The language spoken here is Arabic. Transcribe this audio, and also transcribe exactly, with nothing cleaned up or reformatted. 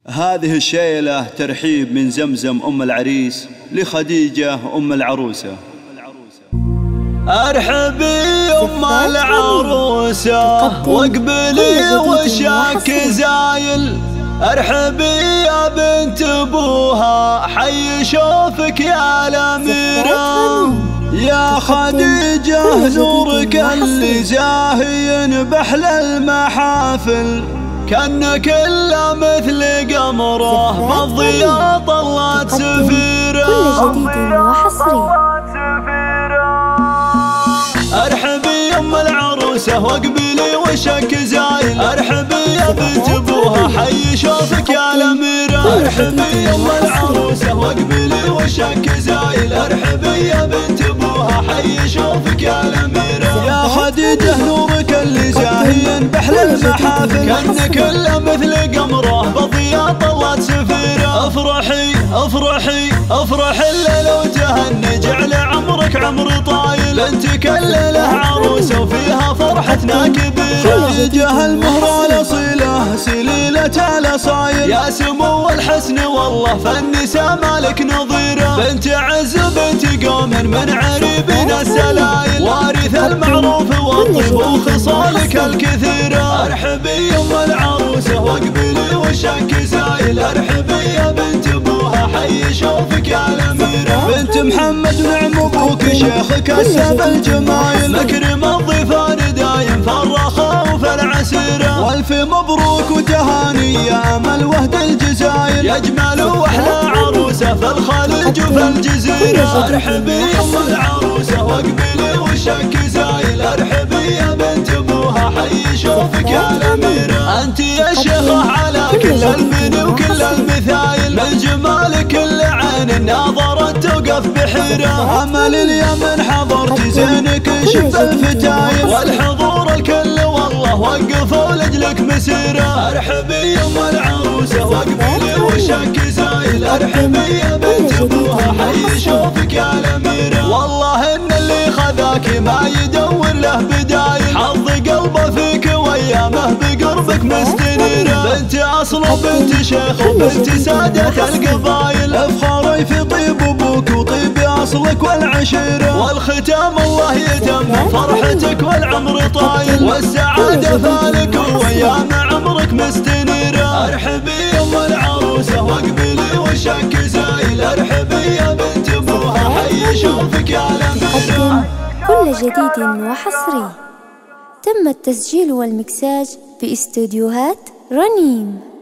هذه الشيلة ترحيب من زمزم أم العريس لخديجة أم العروسة. ارحبي أم العروسة واقبلي وشك زايل، ارحبي يا بنت ابوها حي شوفك يا الأميرة، يا خديجة نورك اللي زاهين بأحلى المحافل، كأنك إلا مثل قمره بالضياء طلعت سفيرة. كل جديد وحصري. ارحبي أم العروسة واقبلي وشك زايل، ارحبي يا بنت ابوها حي شوفك يا الأميرة، ارحبي أم العروسة واقبلي وشك زايل، ارحبي يا بنت ابوها حي شوفك يا الأميرة، يا خديجة نورك اللي زاهين بأحلى المحافل، كأنك إلا مثل قمره بالضياء طلعت سفيرة. افرحي افرحي افرح الليل وتهني، جعل عمرك عمر طايل، بنتك الليلة عروسة وفيها فرحتنا كبيرة. خديجة المهرة الأصيلة سليلة الأصايل، يا سمو الحسن والله فالنساء مالك نظيرة، بنت عز بنت قوم من عريبنا السلايل، وارث المعروف والطيب وخصالك الكثيرة. ارحبي أم العروسة واقبلي وشك زايل، ارحبي يا بنت ابوها حي شوفك يا الأميرة، بنت محمد نعم ابوك شيخك السب الجمايل، مكرم الضيفان دايم في الرخاء وفي العسيرة، والف مبروك وتهاني يا امل وهد الجزاير، يا جمال واحلى عروسة في الخليج وفي الجزيرة. ارحبي أم العروسة واقبلي وشك زايل، ارحبي يا بنت ابوها حي شوفك يا الأميرة، انت يا شيخة على كل البني وكل المثايل، من جمالك كل عين ناظرت توقف بحيرة، امل اليمن حضرت زينك شب الفتايل، والحضور الكل والله وقفوا لجلك مسيرة. ارحبي أم العروسة واقبلي وشك زايل، ارحبي يا بنت ابوها حي شوفك يا الأميرة، والله ان اللي خذاك ما يدور له بدايل، حظ قلبه فيك وايامه بقربك مستنيرة، بنت اصل وبنت شيخ وبنت سادة القبايل، افخاري في طيب ابوك وطيب اصلك والعشيرة، والختام الله يتم فرحتك والعمر طايل، والسعادة فالك وايام عمرك مستنيرة. ارحبي أم العروسة واقبلي وشك زايل، ارحبي يا بنت ابوها حي شوفك يا الأميرة. كل جديد وحصري. تم التسجيل والمكساج باستديوهات رنيم.